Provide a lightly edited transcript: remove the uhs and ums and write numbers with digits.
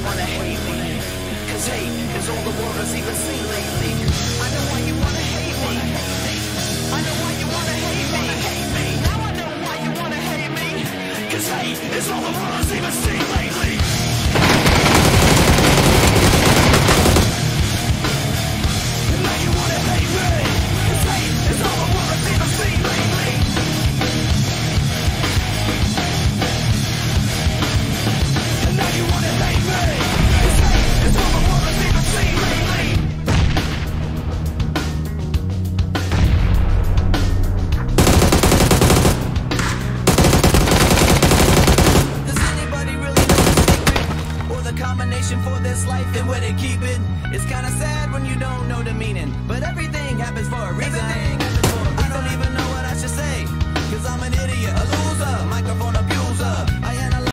wanna hate me, cause hate is all the world has even seen lately. I know why you wanna hate me, I know why you wanna hate me. Now I know why you wanna hate me, cause hate is all the world has even seen lately. And now you wanna hate me, cause hate is all the world has even seen lately. And now you wanna hate me, cause hate is all the world has even seen lately. Does anybody really know the secret or the combination for this life and where they keep it? It's kinda sad when you don't know the meaning, but everything happens for a reason. I don't even know what I should say, cause I'm an idiot, a loser. Microphone